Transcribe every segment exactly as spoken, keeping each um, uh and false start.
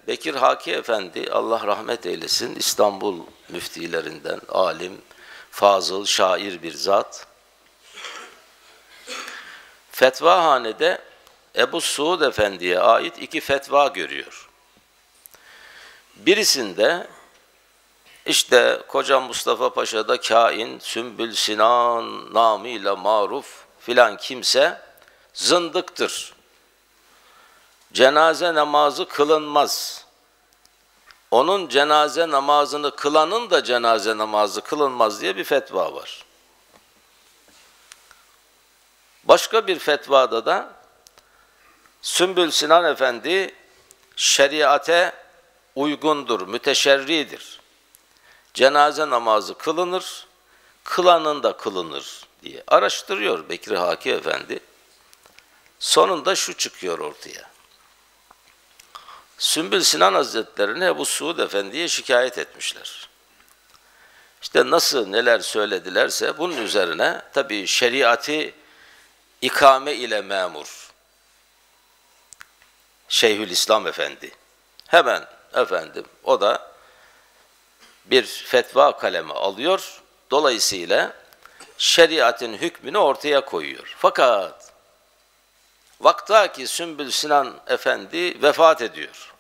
Bekir Haki Efendi, Allah rahmet eylesin, İstanbul müftilerinden, alim, fazıl, şair bir zat. Fetvahanede Ebu Suud Efendi'ye ait iki fetva görüyor. Birisinde işte Koca Mustafa Paşa'da kain, Sümbül Sinan namıyla maruf filan kimse zındıktır. Cenaze namazı kılınmaz. Onun cenaze namazını kılanın da cenaze namazı kılınmaz diye bir fetva var. Başka bir fetvada da Sümbül Sinan Efendi şeriate uygundur, müteşerridir. Cenaze namazı kılınır, kılanın da kılınır diye araştırıyor Bekir Haki Efendi. Sonunda şu çıkıyor ortaya. Sümbül Sinan Hazretleri'ne Ebu Suud Efendi'ye şikayet etmişler. İşte nasıl neler söyledilerse bunun üzerine tabii şeriatı ikame ile memur Şeyhülislam Efendi. Hemen efendim o da bir fetva kalemi alıyor. Dolayısıyla şeriatın hükmünü ortaya koyuyor. Fakat vaktaki Sümbül Sinan Efendi vefat ediyor.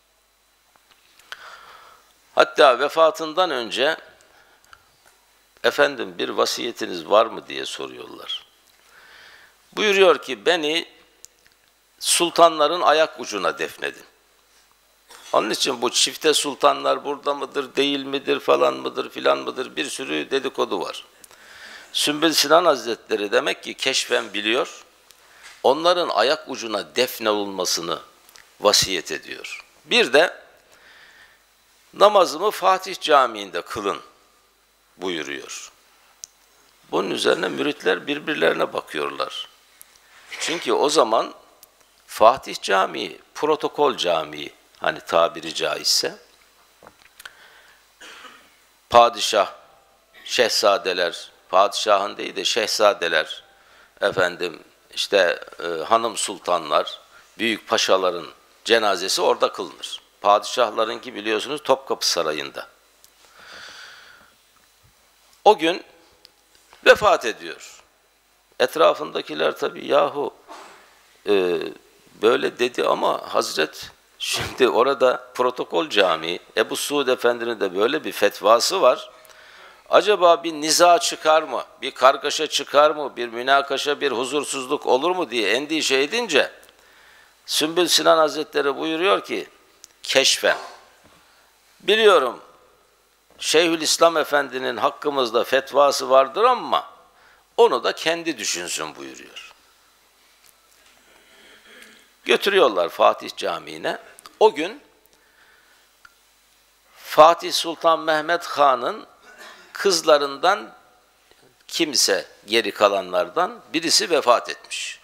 Hatta vefatından önce efendim bir vasiyetiniz var mı diye soruyorlar. Buyuruyor ki beni sultanların ayak ucuna defnedin. Onun için bu çifte sultanlar burada mıdır, değil midir, falan mıdır, filan mıdır bir sürü dedikodu var. Sümbül Sinan Hazretleri demek ki keşfen biliyor, onların ayak ucuna defne olmasını vasiyet ediyor. Bir de namazımı Fatih Camii'nde kılın buyuruyor. Bunun üzerine müritler birbirlerine bakıyorlar. Çünkü o zaman Fatih Camii protokol camii, hani tabiri caizse, padişah, şehzadeler, padişahın değil de şehzadeler, efendim işte e, hanım sultanlar, büyük paşaların cenazesi orada kılınır. Padişahlarınki biliyorsunuz Topkapı Sarayı'nda. O gün vefat ediyor. Etrafındakiler tabii yahu e, böyle dedi ama Hazret şimdi orada protokol camii, Ebu Suud Efendi'nin de böyle bir fetvası var. Acaba bir niza çıkar mı, bir kargaşa çıkar mı, bir münakaşa, bir huzursuzluk olur mu diye endişe edince Sümbül Sinan Hazretleri buyuruyor ki keşfen biliyorum Şeyhülislam Efendi'nin hakkımızda fetvası vardır ama onu da kendi düşünsün buyuruyor. Götürüyorlar Fatih Camii'ne. O gün Fatih Sultan Mehmet Han'ın kızlarından kimse geri kalanlardan birisi vefat etmiş.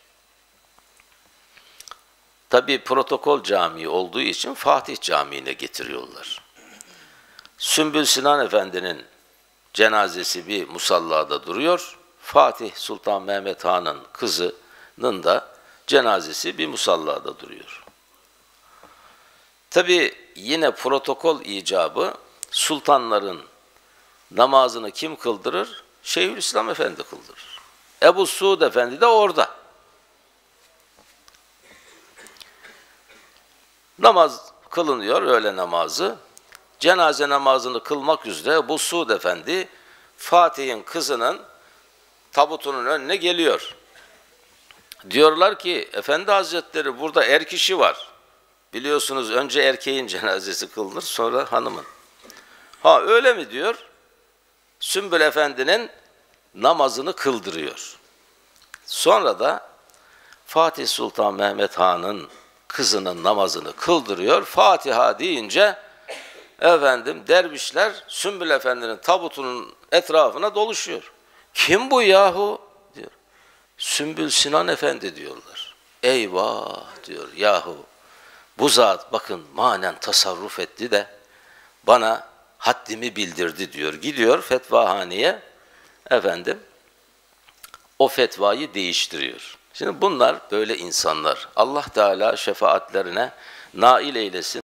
Tabii protokol camii olduğu için Fatih Camii'ne getiriyorlar. Sümbül Sinan Efendi'nin cenazesi bir musallada duruyor. Fatih Sultan Mehmet Han'ın kızının da cenazesi bir musallada duruyor. Tabii yine protokol icabı sultanların namazını kim kıldırır? Şeyhülislam Efendi kıldırır. Ebu Suud Efendi de orada. Namaz kılınıyor, öğle namazı. Cenaze namazını kılmak üzere Ebu Suud Efendi Fatih'in kızının tabutunun önüne geliyor. Diyorlar ki Efendi Hazretleri burada er kişi var. Biliyorsunuz önce erkeğin cenazesi kılınır sonra hanımın. Ha öyle mi diyor? Sümbül Efendi'nin namazını kıldırıyor. Sonra da Fatih Sultan Mehmet Han'ın kızının namazını kıldırıyor. Fatiha deyince efendim dervişler Sümbül Efendi'nin tabutunun etrafına doluşuyor. Kim bu yahu? Diyor. Sümbül Sinan Efendi diyorlar. Eyvah diyor yahu. Bu zat bakın manen tasarruf etti de bana haddimi bildirdi diyor. Gidiyor fetvahaneye efendim o fetvayı değiştiriyor. Şimdi bunlar böyle insanlar. Allah Teala şefaatlerine nail eylesin.